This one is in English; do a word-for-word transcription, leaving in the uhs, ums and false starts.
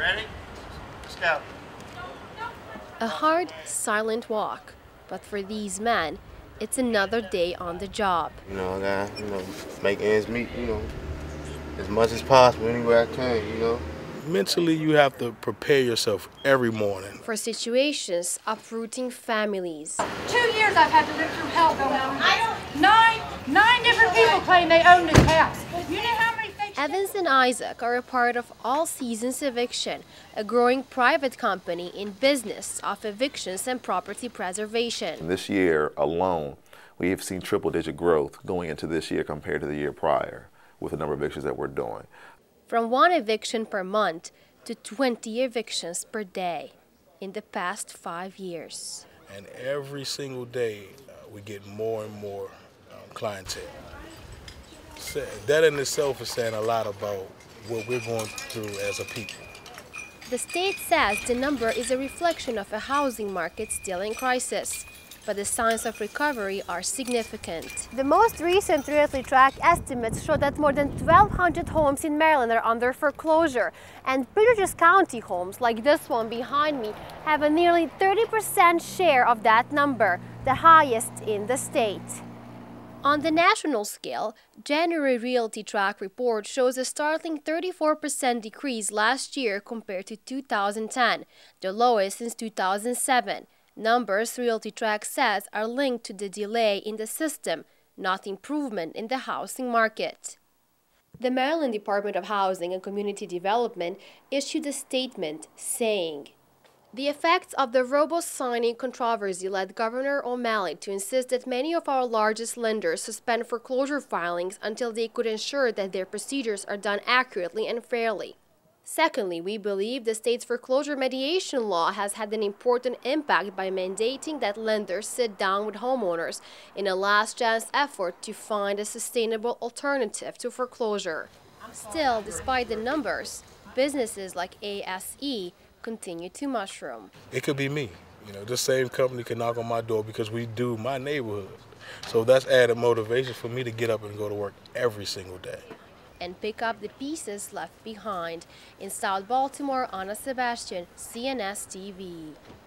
Ready? Let's go. A hard, silent walk, but for these men, it's another day on the job. You know, I gotta, you know, make ends meet, you know, as much as possible anywhere I can, you know. Mentally, you have to prepare yourself every morning. For situations uprooting families. Two years I've had to live through hell going on. Nine, nine different people claim they own this house. You know how many things... Evans and Isaac are a part of All Seasons Eviction, a growing private company in business of evictions and property preservation. This year alone, we have seen triple-digit growth going into this year compared to the year prior with the number of evictions that we're doing. From one eviction per month to twenty evictions per day in the past five years. And every single day, uh, we get more and more um, clientele. So that in itself is saying a lot about what we're going through as a people. The state says the number is a reflection of a housing market still in crisis, but the signs of recovery are significant. The most recent Realty Track estimates show that more than twelve hundred homes in Maryland are under foreclosure, and Bridges County homes, like this one behind me, have a nearly thirty percent share of that number, the highest in the state. On the national scale, January Realty Track report shows a startling thirty-four percent decrease last year compared to two thousand ten, the lowest since two thousand seven. Numbers Realty Track says are linked to the delay in the system, not improvement in the housing market. The Maryland Department of Housing and Community Development issued a statement saying, "The effects of the robo-signing controversy led Governor O'Malley to insist that many of our largest lenders suspend foreclosure filings until they could ensure that their procedures are done accurately and fairly. Secondly, we believe the state's foreclosure mediation law has had an important impact by mandating that lenders sit down with homeowners in a last-chance effort to find a sustainable alternative to foreclosure." Still, despite the numbers, businesses like A S E continue to mushroom. It could be me. You know, this same company can knock on my door because we do my neighborhood. So that's added motivation for me to get up and go to work every single day. And pick up the pieces left behind. In South Baltimore, Anna Sebastian, C N S T V.